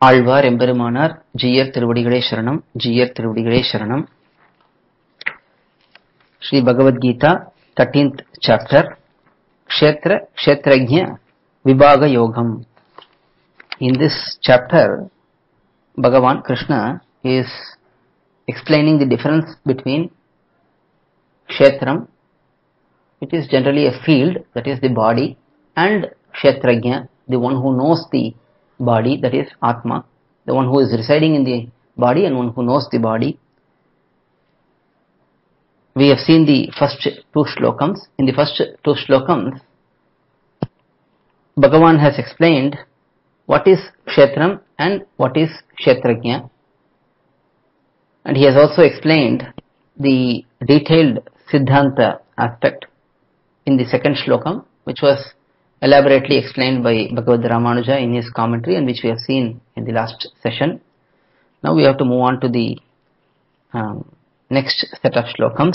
ஆழ்வார் எம்பெருமானார் ஜீயர் திருவடிகளே சரணம். ஜீயர் திருவடிகளே சரணம். Sri Bhagavad Gita 13th chapter, Kshetra Kshetrajna Vibhaga Yogam. In this chapter, Bhagavan Krishna is explaining the difference between Kshetram, which is generally a field, that is the body, and Kshetrajna, the one who knows the body, that is Atma, the one who is residing in the body and one who knows the body. We have seen the first two slokams. In the first two slokams, Bhagavan has explained what is Kshetram and what is Kshetrajna, and he has also explained the detailed Siddhanta aspect in the second slokam, which was elaborately explained by Bhagavad Ramanuja in his commentary and which we have seen in the last session. Now we have to move on to the next set of slokams.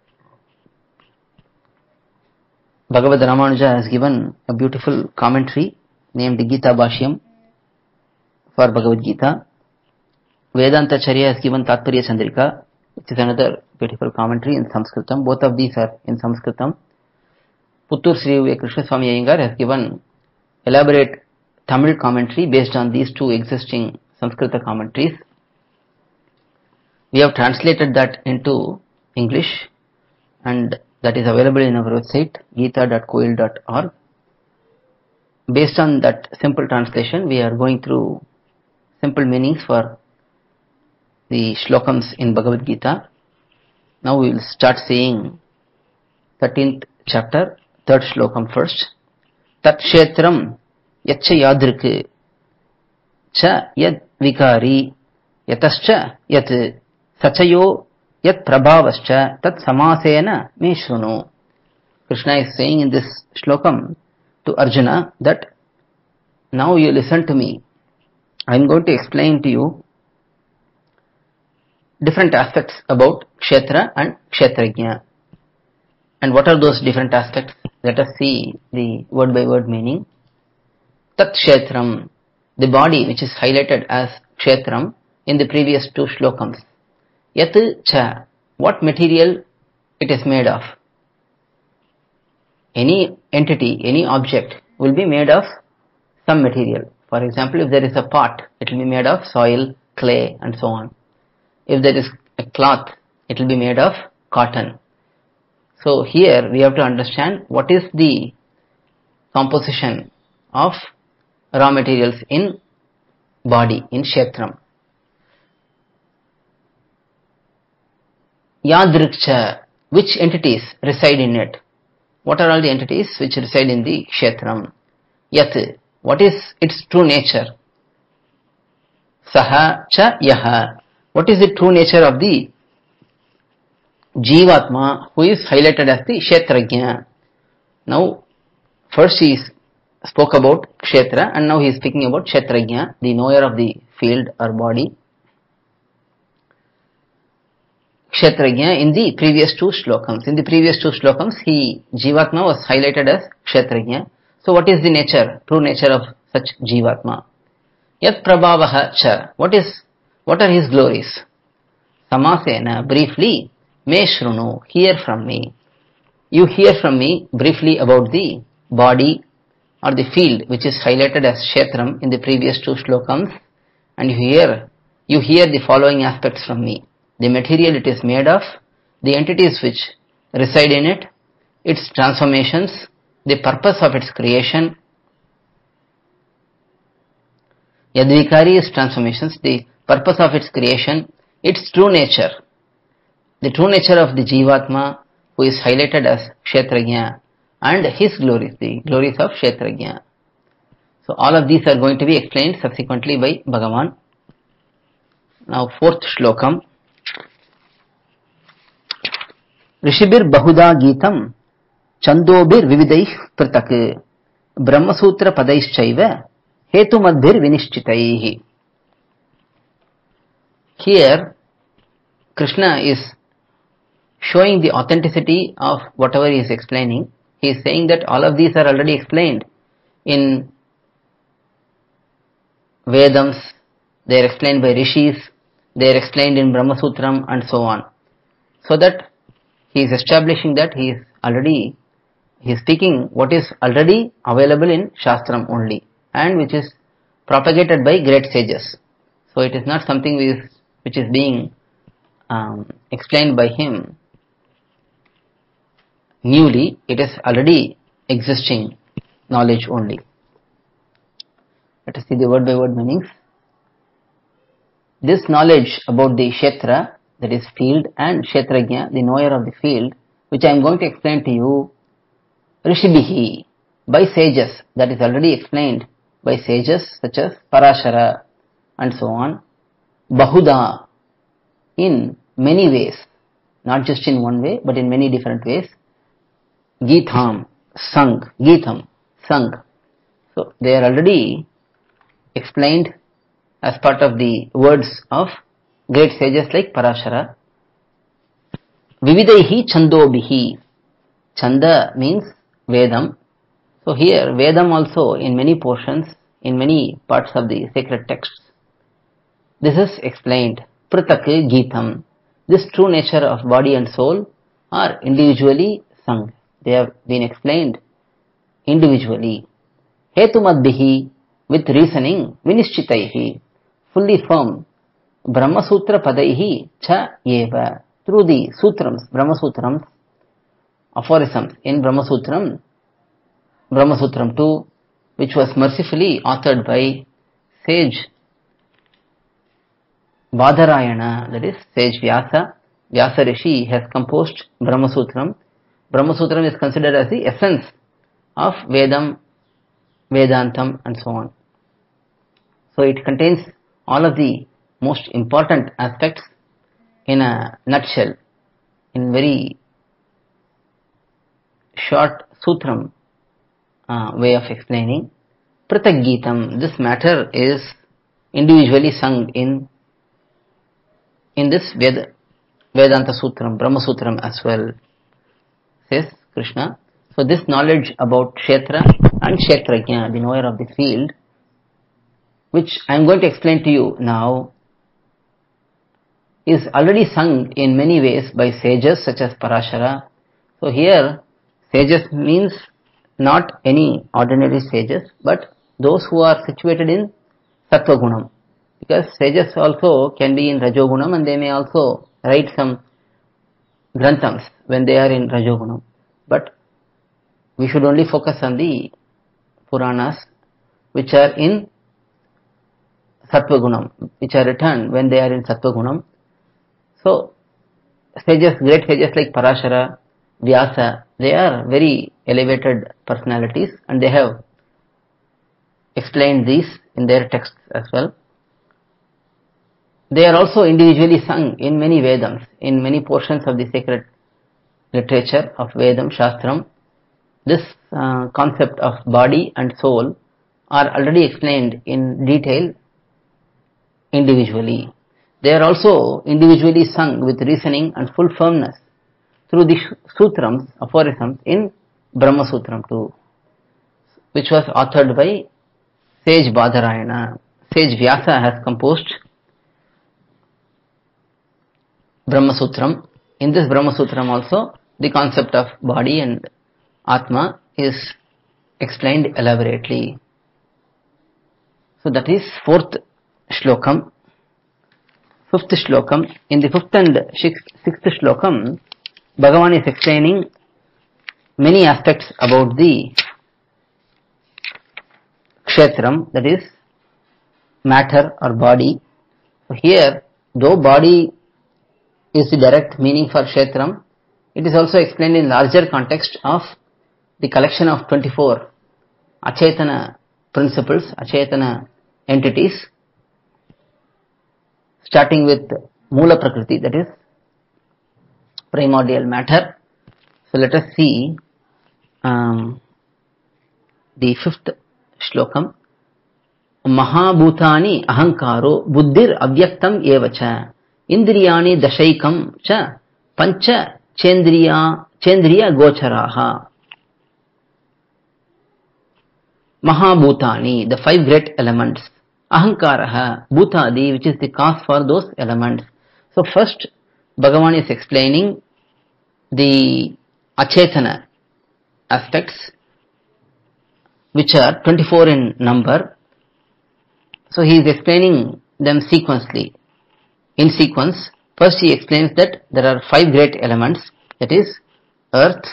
Bhagavad Ramanuja has given a beautiful commentary named Gita Bhashyam for Bhagavad Gita. Vedanta Charya has given Tatparya Chandrika, which is another beautiful commentary in Sanskritam. Both of these are in Sanskritam. Puttur Sri V. Krishna Swami Iyengar has given elaborate Tamil commentary based on these two existing Sanskrita commentaries. We have translated that into English and that is available in our website geeta.coil.org. Based on that simple translation, we are going through simple meanings for the shlokams in Bhagavad Gita. Now we will start seeing 13th chapter, third shlokam first. Tat kshetram yaccha yadrik cha yad vikari yatascha yat sachayo yat prabhavascha tat samasena me shrunu. Krishna is saying in this shlokam to Arjuna that now you listen to me. I am going to explain to you different aspects about Kshetra and Kshetrajna. And what are those different aspects? Let us see the word by word meaning. Tat Kshetram, the body which is highlighted as Kshetram in the previous two slokams. Yat cha, what material it is made of? Any entity, any object will be made of some material. For example, if there is a pot, it will be made of soil, clay and so on. If there is a cloth, it will be made of cotton. So here we have to understand what is the composition of raw materials in body, in Kshetram. Yadrikcha, which entities reside in it? What are all the entities which reside in the Kshetram? Yat, what is its true nature? Saha cha yaha, what is the true nature of the Jivatma, who is highlighted as the Kshetrajna. Now, first he spoke about Kshetra and now he is speaking about Kshetrajna, the knower of the field or body. Kshetrajna in the previous two slokams. In the previous two slokams, Jivatma was highlighted as Kshetrajna. So what is the nature, true nature of such Jivatma? Yat prabhavaha cha, what are his glories? Samasena, briefly, me shrunu, hear from me. You hear from me briefly about the body or the field which is highlighted as Kshetram in the previous two slokams, and you hear the following aspects from me. The material it is made of, the entities which reside in it, its transformations, the purpose of its creation. Yadvikari is transformations, the purpose of its creation, its true nature. The true nature of the Jivatma, who is highlighted as Kshetrajna, and his glories, the glories of Kshetrajna. So all of these are going to be explained subsequently by Bhagavan. Now fourth shlokam. Rishibir Bahuda Gitam Chandobir Vividaih Pratak Brahmasutra Padaishchaiva Hetumadbir Vinishchitaihi. Here Krishna is showing the authenticity of whatever he is explaining. He is saying that all of these are already explained in Vedams they are explained by rishis, they are explained in Brahma Sutram and so on. So that he is establishing that he is speaking what is already available in Shastram only and which is propagated by great sages. So it is not something which is being explained by him newly, it is already existing knowledge only. Let us see the word by word meanings. This knowledge about the Kshetra, that is field, and Kshetrajna, the knower of the field, which I am going to explain to you, Rishibihi, by sages, that is already explained by sages such as Parashara and so on, Bahuda, in many ways, not just in one way, but in many different ways, Geetham, sung, Geetham, sung. So they are already explained as part of the words of great sages like Parashara. Vividaihi chandobihi. Chanda means Vedam. So here Vedam also in many portions, in many parts of the sacred texts, this is explained. Pratak Geetham. This true nature of body and soul are individually sung. They have been explained individually. Hetumadbihi, with reasoning, Vinishchitaihi, fully firm. Brahma Sutra Padaihi cha yeva. Through the sutrams, Brahma Sutrams, aphorisms in Brahma Sutram 2, which was mercifully authored by sage Badarayana, that is sage Vyasa. Vyasa Rishi has composed Brahma Sutram. Brahma Sutram is considered as the essence of Vedam, Vedantam and so on. So it contains all of the most important aspects in a nutshell, in very short sutram way of explaining. Pratak Geetam, this matter is individually sung in this Vedanta Sutram, Brahma Sutram as well, says Krishna. So this knowledge about Kshetra and Kshetrajna, the knower of the field, which I am going to explain to you now, is already sung in many ways by sages such as Parashara. So here sages means not any ordinary sages, but those who are situated in Sattva Gunam. Because sages also can be in Rajogunam and they may also write some granthams when they are in Rajogunam. But we should only focus on the Puranas which are in Sattva Gunam, which are written when they are in Sattva Gunam. So sages, great sages like Parashara, Vyasa, they are very elevated personalities and they have explained these in their texts as well. They are also individually sung in many Vedams, in many portions of the sacred literature of Vedam, Shastram. This concept of body and soul are already explained in detail individually. They are also individually sung with reasoning and full firmness through the sutrams, aphorisms in Brahma Sutram 2, which was authored by sage Badarayana. Sage Vyasa has composed Brahma Sutram. In this Brahma Sutram also, the concept of body and Atma is explained elaborately. So that is fourth shlokam. Fifth shlokam. In the fifth and sixth shlokam, Bhagavan is explaining many aspects about the Kshetram, that is matter or body. So here, though body is the direct meaning for Kshetram, it is also explained in larger context of the collection of 24 Achetana principles, Achetana entities, starting with Moola Prakriti, that is primordial matter. So let us see the fifth shlokam. Mahabhutani ahankaro buddhir avyaktam evacha indriyani dashaikam cha pancha chendriya gocharaha. Mahabhutani, the five great elements. Ahankaraha, Bhutadi, which is the cause for those elements. So first, Bhagavan is explaining the Achetana aspects, which are 24 in number. So he is explaining them sequentially. In sequence, first he explains that there are 5 great elements, that is earth,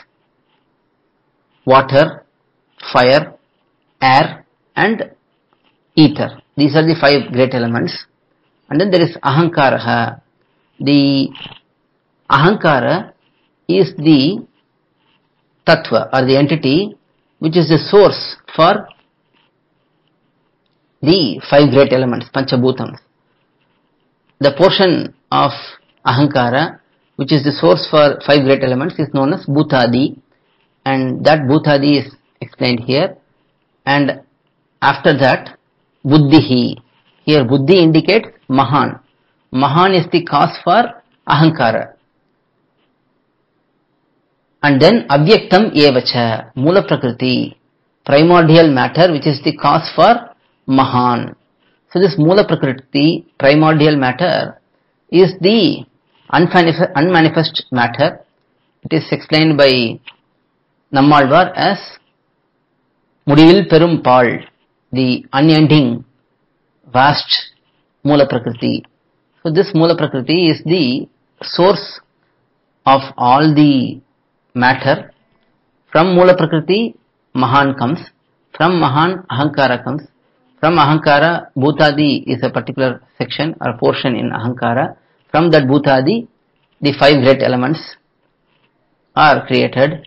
water, fire, air and ether. These are the 5 great elements. And then there is Ahankaraha. The Ahankara is the Tattva or the entity which is the source for the 5 great elements, Panchabhutams. The portion of Ahankara which is the source for 5 great elements is known as Bhutadi, and that Bhutadi is explained here. And after that, Buddhihi. Here Buddhi indicates Mahan. Mahan is the cause for Ahankara. And then Avyaktam Evacha, Mula Prakriti, primordial matter which is the cause for Mahan. So this Mula Prakriti, primordial matter, is the unmanifest matter. It is explained by Nammalvar as Mudivil Perum Pal, the unending, vast Mula Prakriti. So this Mula Prakriti is the source of all the matter. From Mula Prakriti, Mahan comes. From Mahan, Ahankara comes. From Ahankara, Bhutadi is a particular section or portion in Ahankara. From that Bhutadi, the 5 great elements are created.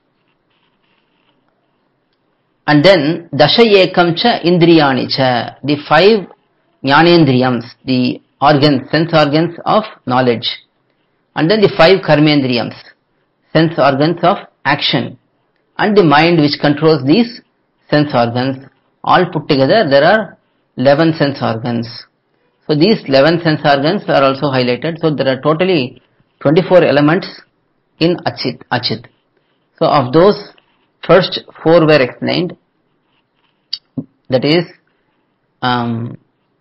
And then Dasha Ekam cha Indriyani cha, the 5 Jnanendriyams, the organs, sense organs of knowledge. And then the 5 Karmendriyams, sense organs of action. And the mind which controls these sense organs. All put together there are 11 sense organs. So these 11 sense organs are also highlighted. So there are totally 24 elements in Achit. So of those, first 4 were explained. That is 5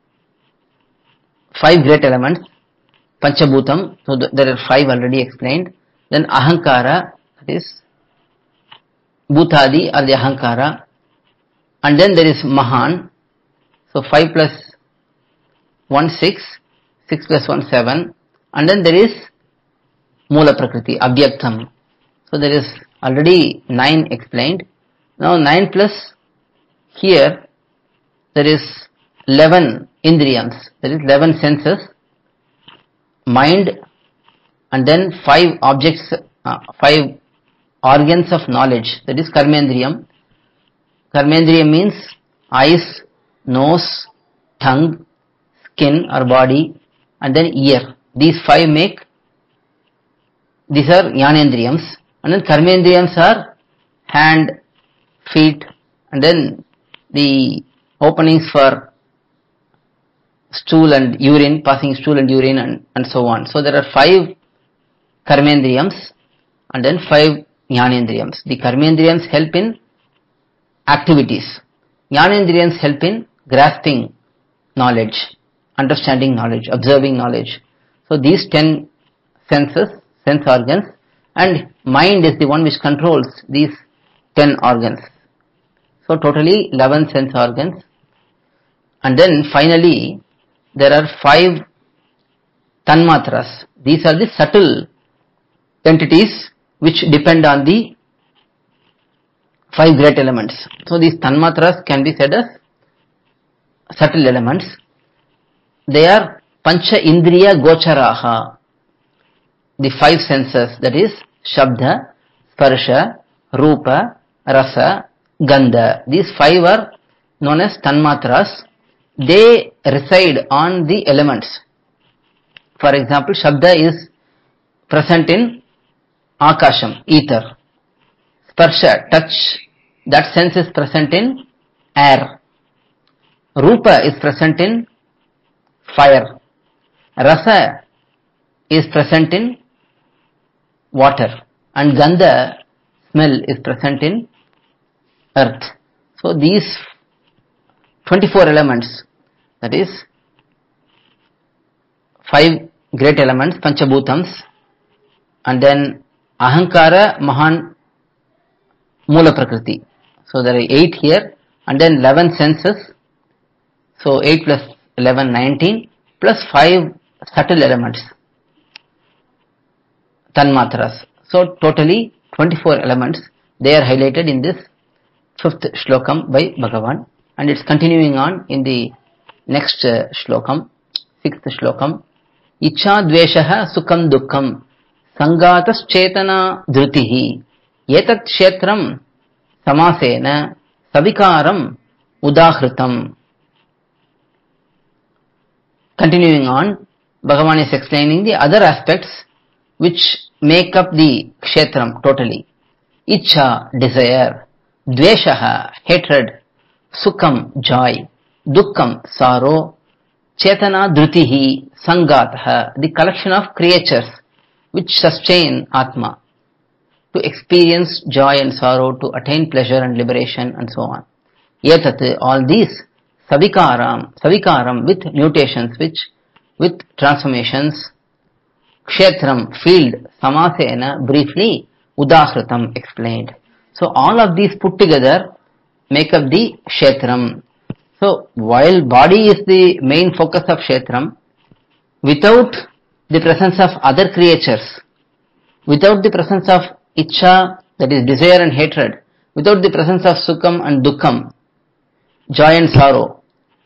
great elements, Panchabhutam. So there are 5 already explained. Then Ahankara, that is Bhutadi or the Ahankara. And then there is Mahan. So 5 plus 1 6, 6 plus 1 7. And then there is Mula Prakriti, Abhyaktam. So there is already 9 explained. Now 9 plus here there is 11 Indriyams, there is 11 senses, mind, and then 5 objects, 5 organs of knowledge, that is Karmendriyam. Karmendriyam means eyes, nose, tongue, skin or body, and then ear. These 5 make, these are Jnanendriyams, and then Karmendriyams are hand, feet, and then the openings for stool and urine, passing stool and urine and so on. So there are 5 Karmendriyams and then 5 Jnanendriyams. The Karmendriyams help in activities. Jnanendriyams help in grasping knowledge, understanding knowledge, observing knowledge. So these 10 senses, sense organs, and mind is the one which controls these 10 organs. So totally 11 sense organs. And then finally there are 5 Tanmatras. These are the subtle entities which depend on the 5 great elements. So these Tanmatras can be said as subtle elements. They are Pancha Indriya Gocharaha, the 5 senses, that is Shabda, Sparsha, Rupa, Rasa, Gandha. These 5 are known as Tanmatras. They reside on the elements. For example, Shabda is present in Akasham, ether. Sparsha, touch, that sense is present in air. Rupa is present in fire. Rasa is present in water. And Gandha, smell, is present in earth. So these 24 elements that is 5 great elements, Panchabhutams, and then Ahankara, Mahan, Mula Prakriti. So there are 8 here, and then 11 senses. So 8 plus 11, 19, plus 5 subtle elements, Tanmatras. So totally 24 elements. They are highlighted in this 5th shlokam by Bhagavan, and it's continuing on in the next shlokam, 6th shlokam. Ichha dveshaha sukham dukkham sangatas chetana dhrutihi etat kshetram samasena savikaram udahritam. Continuing on, Bhagavan is explaining the other aspects which make up the kshetram totally. Ichha, desire; dveshaha, hatred; sukham, joy; dukkham, sorrow; chetana dhrutihi, sangataha, the collection of creatures which sustain Atma to experience joy and sorrow, to attain pleasure and liberation, and so on. Etat, all these, savikaram, with mutations, with transformations; kshetram, field; samasena, briefly; udahritam, explained. So all of these put together make up the kshetram. So while body is the main focus of kshetram, without the presence of other creatures, without the presence of ichha, that is desire and hatred, without the presence of sukham and dukkham, joy and sorrow,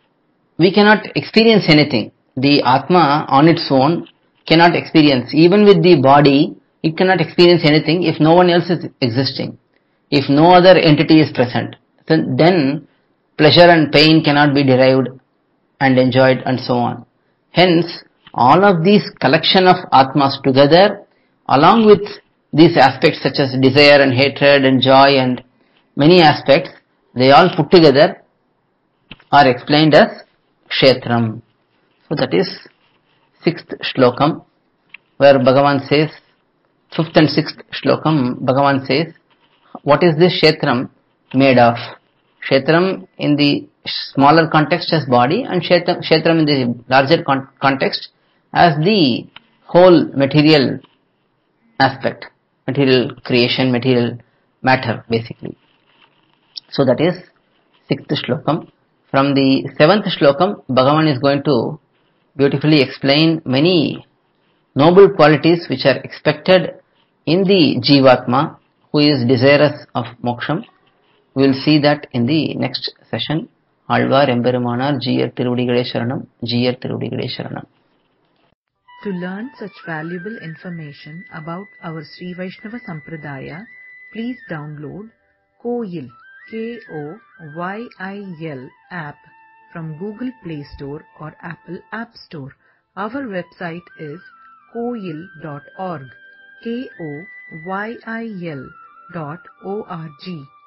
we cannot experience anything. The Atma on its own cannot experience. Even with the body, it cannot experience anything if no one else is existing, if no other entity is present. Then pleasure and pain cannot be derived and enjoyed, and so on. Hence, all of these collection of Atmas together, along with these aspects such as desire and hatred and joy and many aspects, they all put together are explained as kshetram. So that is 6th shlokam, where Bhagavan says, 5th and 6th shlokam, Bhagavan says, what is this kshetram made of? Kshetram in the smaller context as body, and kshetram in the larger context as the whole material aspect, material creation, material matter basically. So that is 6th shlokam. From the 7th shlokam, Bhagavan is going to beautifully explain many noble qualities which are expected in the Jivatma who is desirous of moksham. We will see that in the next session. Alvar Emberumanar Jiyar Thiruvadigale Sharanam, Jiyar Thiruvadigale Sharanam. To learn such valuable information about our Sri Vaishnava Sampradaya, please download KOYIL, KOYIL app from Google Play Store or Apple App Store. Our website is koyil.org, KOYIL.org.